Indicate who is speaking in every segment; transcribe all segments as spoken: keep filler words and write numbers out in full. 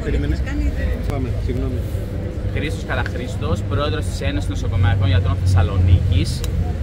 Speaker 1: Περίμενε. Πάμε, συγγνώμη.
Speaker 2: Χρήστος Καραχρήστος, πρόεδρος της Ένωσης Νοσοκομιακών Γιατρών Θεσσαλονίκης.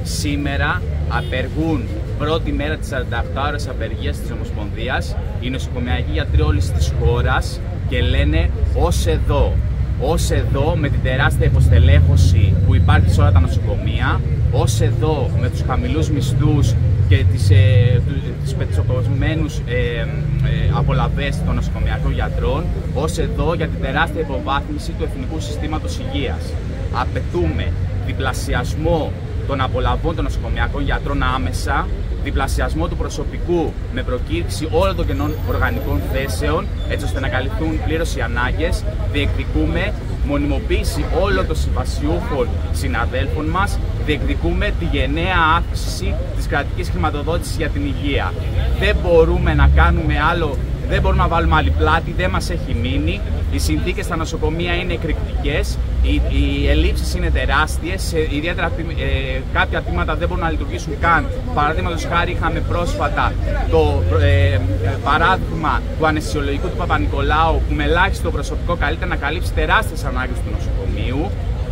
Speaker 2: Σήμερα απεργούν πρώτη μέρα της σαράντα οκτώ ώρες απεργίας της Ομοσπονδίας οι νοσοκομιακοί γιατροί όλης της χώρας και λένε ως εδώ. Ως εδώ με την τεράστια υποστελέχωση που υπάρχει σε όλα τα νοσοκομεία, ως εδώ με τους χαμηλούς μισθούς και τις, ε, τις πετσοκοσμένους ε, ε, απολαβές των νοσοκομιακών γιατρών, ως εδώ για την τεράστια υποβάθμιση του εθνικού συστήματος υγείας. Απαιτούμε διπλασιασμό των απολαβών των νοσοκομιακών γιατρών άμεσα, διπλασιασμό του προσωπικού με προκήρυξη όλων των κενών οργανικών θέσεων, έτσι ώστε να καλυφθούν πλήρως οι ανάγκες. Διεκδικούμε μονιμοποίηση όλων των συμβασιούχων συναδέλφων μας. Διεκδικούμε τη γενναία αύξηση της κρατικής χρηματοδότησης για την υγεία. Δεν μπορούμε να κάνουμε άλλο, δεν μπορούμε να βάλουμε άλλη πλάτη, δεν μας έχει μείνει. Οι συνθήκες στα νοσοκομεία είναι εκρηκτικές, οι, οι ελλείψεις είναι τεράστιες, ιδιαίτερα ε, κάποια τμήματα δεν μπορούν να λειτουργήσουν καν. Παραδείγματος χάρη, είχαμε πρόσφατα το ε, παράδειγμα του αναισθησιολογικού του Παπα-Νικολάου, που με ελάχιστο προσωπικό καλείται να καλύψει τεράστιες ανάγκες του νοσοκομείου.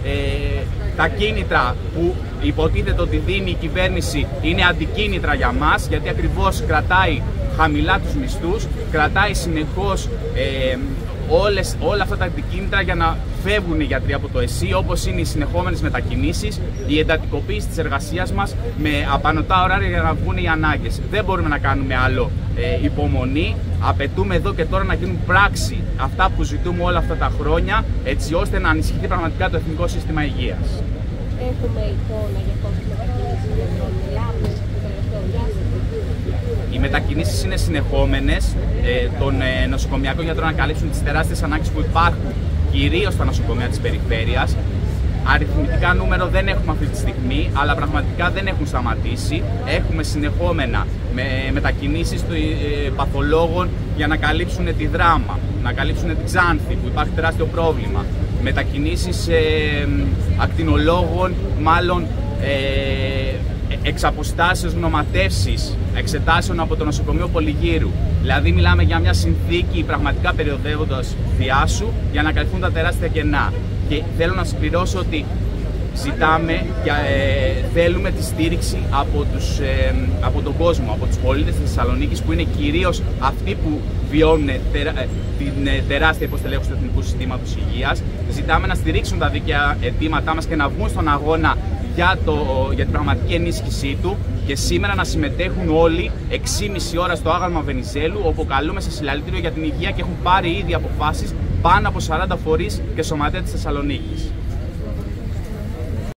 Speaker 2: Ε, τα κίνητρα που υποτίθεται ότι δίνει η κυβέρνηση είναι αντικίνητρα για μας, γιατί ακριβώς κρατάει χαμηλά τους μισθούς, κρατάει συνεχώς ε, όλες, όλα αυτά τα αντικίνητρα για να φεύγουν οι γιατροί από το ΕΣΥ, όπως είναι οι συνεχόμενες μετακινήσεις, η εντατικοποίηση της εργασίας μας με απανωτά ωράρια για να βγουν οι ανάγκες. Δεν μπορούμε να κάνουμε άλλο ε, υπομονή. Απαιτούμε εδώ και τώρα να γίνουν πράξη αυτά που ζητούμε όλα αυτά τα χρόνια, έτσι ώστε να ενισχυθεί πραγματικά το εθνικό σύστημα υγείας.
Speaker 3: Έχουμε εικόνα για πόσες μετακινήσεις γιατρών μιλάμε στο τελευταίο διάστημα?
Speaker 2: Οι μετακινήσεις είναι συνεχόμενες ε, των ε, νοσοκομιακών γιατρών να καλύψουν τις τεράστιες ανάγκες που υπάρχουν κυρίως στα νοσοκομεία της περιφέρειας. Αριθμητικά νούμερο δεν έχουμε αυτή τη στιγμή, αλλά πραγματικά δεν έχουν σταματήσει. Έχουμε συνεχόμενα με μετακινήσεις των ε, παθολόγων για να καλύψουν τη Δράμα, να καλύψουν την Ξάνθη, που υπάρχει τεράστιο πρόβλημα. Μετακινήσεις ε, ακτινολόγων, μάλλον ε, εξ αποστάσεως γνωματεύσεις εξετάσεων από το νοσοκομείο Πολυγύρου. Δηλαδή μιλάμε για μια συνθήκη πραγματικά περιοδεύοντας διάσου για να καλυφθούν τα τεράστια κενά. Και θέλω να συμπληρώσω ότι ζητάμε και ε, θέλουμε τη στήριξη από, τους, ε, από τον κόσμο, από τους πολίτες της Θεσσαλονίκης, που είναι κυρίως αυτοί που βιώνουν τερα, ε, την ε, τεράστια υποστελέχωση του εθνικού συστήματος υγείας. Ζητάμε να στηρίξουν τα δίκαια αιτήματά μας και να βγουν στον αγώνα για, το, για την πραγματική ενίσχυσή του, και σήμερα να συμμετέχουν όλοι έξι και μισή ώρα στο άγαλμα Βενιζέλου, όπου καλούμε σε συλλαλητήριο για την υγεία και έχουν πάρει ήδη αποφάσεις πάνω από σαράντα φορείς και σωματεία της Θεσσαλονίκης.